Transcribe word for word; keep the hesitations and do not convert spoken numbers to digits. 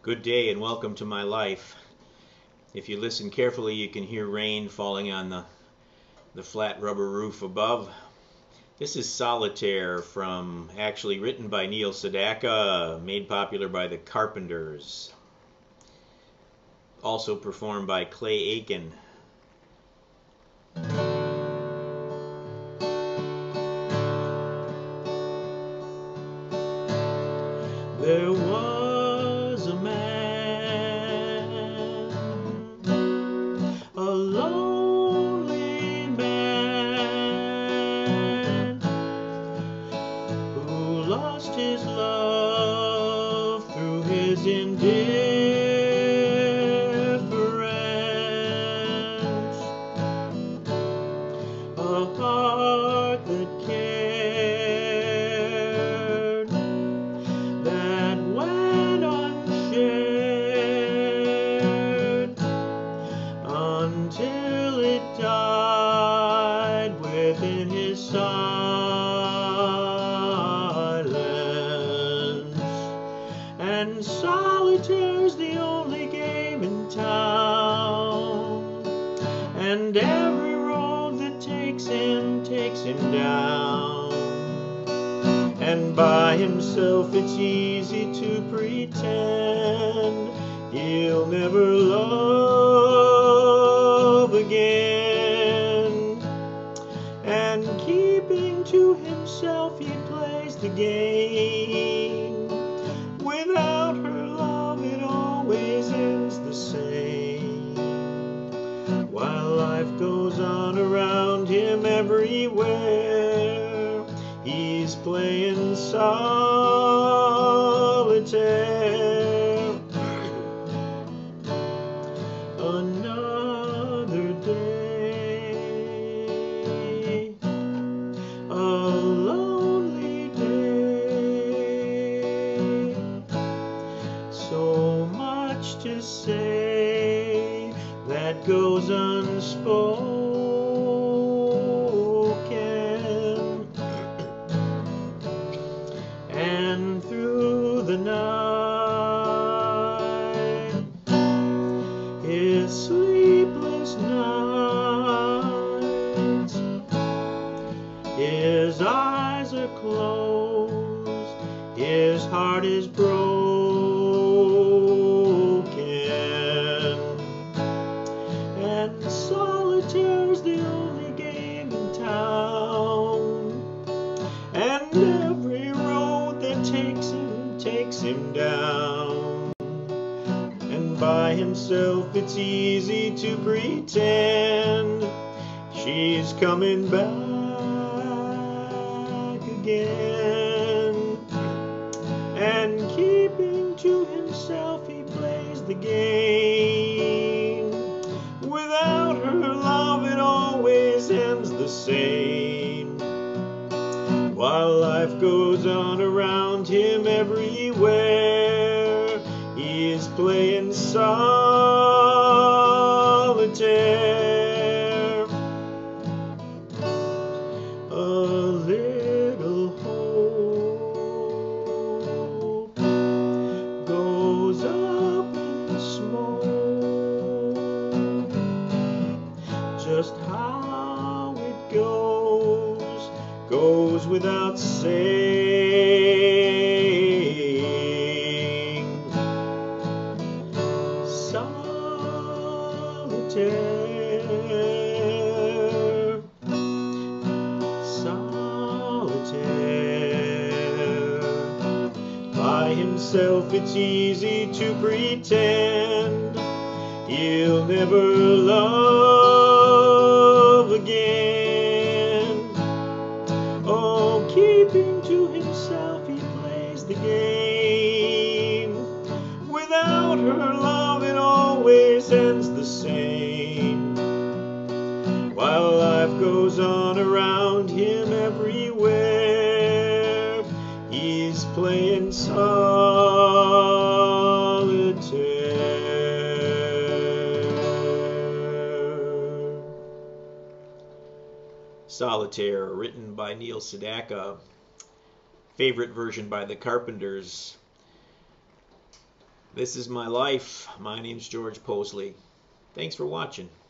Good day and welcome to my life. If you listen carefully, you can hear rain falling on the, the flat rubber roof above. This is Solitaire, from actually written by Neil Sedaka, made popular by the Carpenters, also performed by Clay Aiken. There was a man, a lonely man, who lost his love through his indifference, a heart that cared, that went unshared until it died within his silence. And solitaire's the only game in town, and every road that takes him takes him down. And by himself it's easy to pretend he'll never love again. And keeping to himself he plays the game. Without her love it always ends the same. While life goes on around him everywhere, he's playing solitaire. Another day, a lonely day, so much to say that goes unspoken. And through the night, his sleepless nights, his eyes are closed, his heart is broken. And solitaire's the only game in town, and every road that takes him takes him down. And by himself it's easy to pretend she's coming back again. And keeping to himself he plays the game. Without her love it always ends the same. While life goes on around him everywhere, he is playing solitaire. A little hope goes up in smoke. Just how it goes goes without saying. Solitaire, solitaire. By himself it's easy to pretend he'll never love again. Oh, keeping to himself he plays the game. Without her love it always ends the same. While life goes on around him everywhere, he's playing solitaire. Solitaire, written by Neil Sedaka, favorite version by the Carpenters. This is my life. My name's George Possley. Thanks for watching.